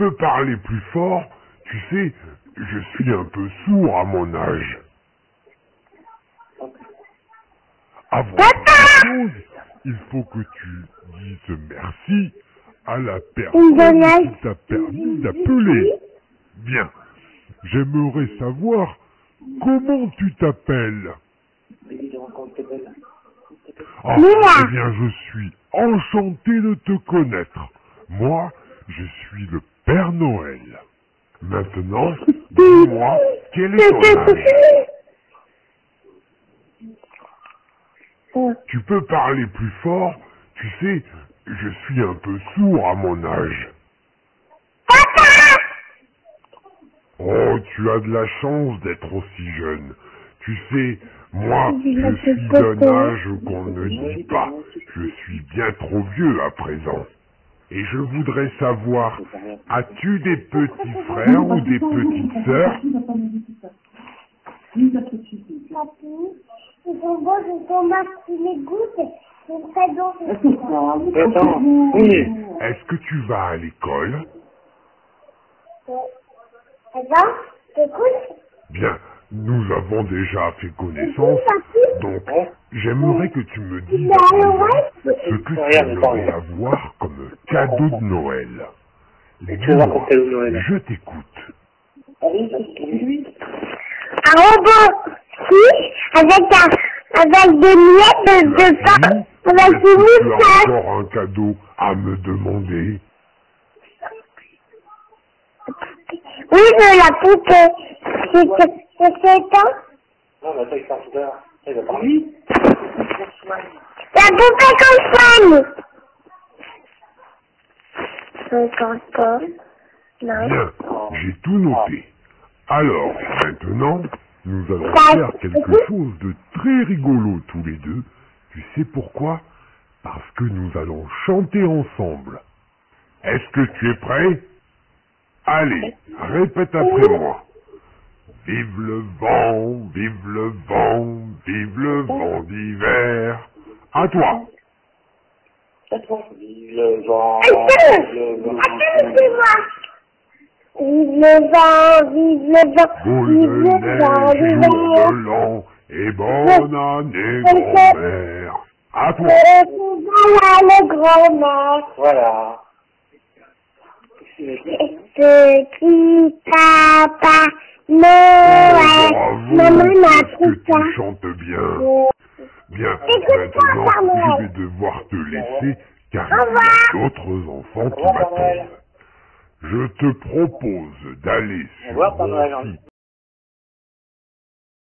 peux parler plus fort? Tu sais, je suis un peu sourd à mon âge. Avant toute chose, il faut que tu dises merci à la personne qui t'a permis d'appeler. Bien. J'aimerais savoir comment tu t'appelles. Ah, eh bien, je suis enchanté de te connaître. Moi, je suis le Père Noël. Maintenant, dis-moi, quel est ton âge? Tu peux parler plus fort? Tu sais, je suis un peu sourd à mon âge. Oh, tu as de la chance d'être aussi jeune. Tu sais, moi, je suis d'un âge qu'on ne dit pas. Je suis bien trop vieux à présent. Et je voudrais savoir, as-tu des petits frères ou des petites sœurs? Est-ce que tu vas à l'école? Bien, nous avons déjà fait connaissance, donc j'aimerais que tu me dises à présent ce que tu aimerais avoir comme cadeau de Noël. Dis-moi, je t'écoute. Un robot avec des miettes de pain, avec des moustaches. Tu as encore un cadeau à me demander? Oui, de la poupée. C'est ça? Non, mais attends, il parle tout à l'heure. Il va parler. La poupée campagne. Non. Bien, j'ai tout noté. Alors, maintenant, nous allons faire quelque chose de très rigolo tous les deux. Tu sais pourquoi? Parce que nous allons chanter ensemble. Est-ce que tu es prêt? Allez, répète après moi. Vive le vent, vive le vent, vive le vent d'hiver. À toi. Vive le vent, Vive le vent, vive le vent, Boule vive de le vent, neige, vive le jour vent. de l'an, et bonne année, grand-mère. À toi. Voilà le grand-mère. Voilà. Petit papa Noël. Bravo, Maman m'a qu'est-ce que appris ça. tu chantes bien. Bien, Écoute-moi, maintenant, Père Noël. je vais devoir te laisser, car Au il y a revoir. d'autres enfants qui Au revoir, Père Noël. m'attendent. Je te propose d'aller Au sur revoir, Père mon Noël. site